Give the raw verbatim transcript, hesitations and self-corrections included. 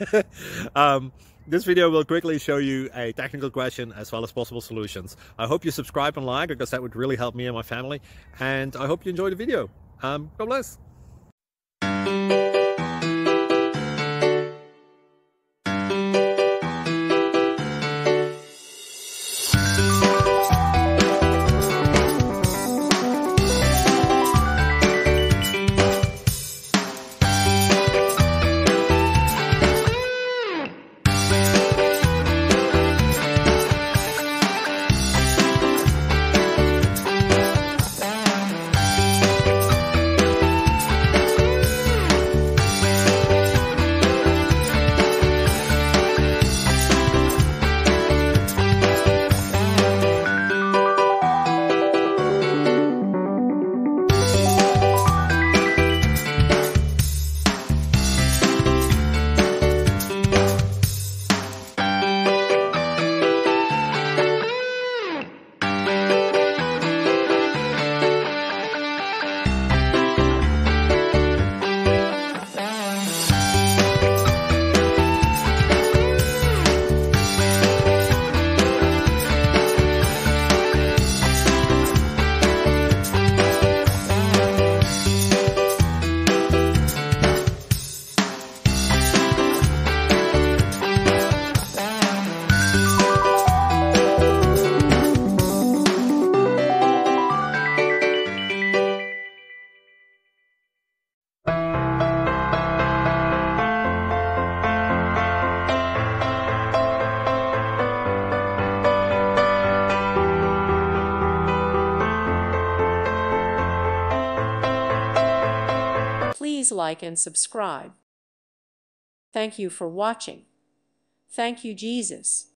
um, this video will quickly show you a technical question as well as possible solutions. I hope you subscribe and like, because that would really help me and my family. And I hope you enjoy the video. Um, God bless. Please like and subscribe. Thank you for watching. Thank you, Jesus.